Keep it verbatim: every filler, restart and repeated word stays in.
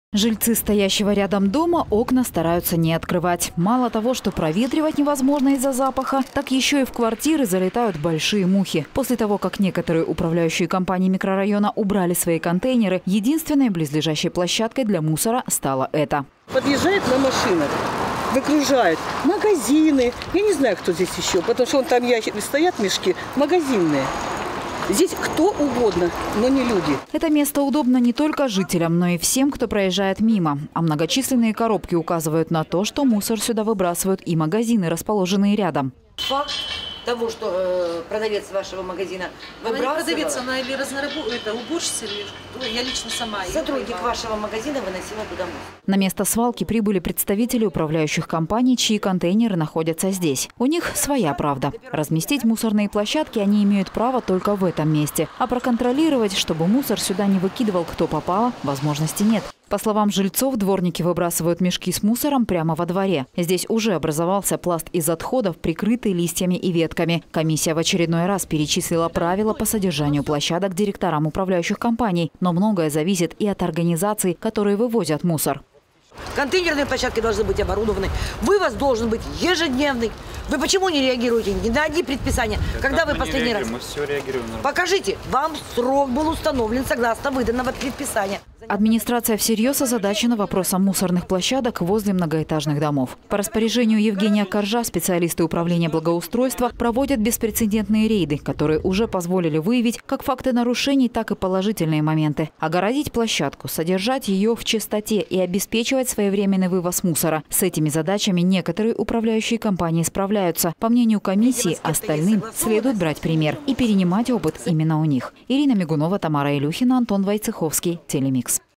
Жильцы стоящего рядом дома окна стараются не открывать. Мало того, что проветривать невозможно из-за запаха, так еще и в квартиры залетают большие мухи. После того, как некоторые управляющие компании микрорайона убрали свои контейнеры, единственной близлежащей площадкой для мусора стало это. Подъезжает на машинах, выгружают магазины. Я не знаю, кто здесь еще, потому что вон там ящики стоят, мешки магазинные. Здесь кто угодно, но не люди. Это место удобно не только жителям, но и всем, кто проезжает мимо. А многочисленные коробки указывают на то, что мусор сюда выбрасывают и магазины, расположенные рядом. Факт того, что э, продавец вашего магазина выбрасывала. Она не продавец, она или разнорабо... это уборщица, или что, я лично сама. Сотрудник вашего магазина выносила туда мусор. На место свалки прибыли представители управляющих компаний, чьи контейнеры находятся здесь. У них своя правда. Разместить мусорные площадки они имеют право только в этом месте. А проконтролировать, чтобы мусор сюда не выкидывал кто попало, возможности нет. По словам жильцов, дворники выбрасывают мешки с мусором прямо во дворе. Здесь уже образовался пласт из отходов, прикрытый листьями и ветками. Комиссия в очередной раз перечислила правила по содержанию площадок директорам управляющих компаний. Но многое зависит и от организаций, которые вывозят мусор. Контейнерные площадки должны быть оборудованы. Вывоз должен быть ежедневный. Вы почему не реагируете ни на одни предписания? Да Когда вы мы последний раз? Мы все реагируем. Покажите, вам срок был установлен согласно выданного предписания. Администрация всерьез озадачена вопросом мусорных площадок возле многоэтажных домов. По распоряжению Евгения Коржа специалисты управления благоустройства проводят беспрецедентные рейды, которые уже позволили выявить как факты нарушений, так и положительные моменты. Огородить площадку, содержать ее в чистоте и обеспечивать своевременный вывоз мусора. С этими задачами некоторые управляющие компании справляются. По мнению комиссии, остальным следует брать пример и перенимать опыт именно у них. Ирина Мигунова, Тамара Илюхина, Антон Войцеховский, Телемикс.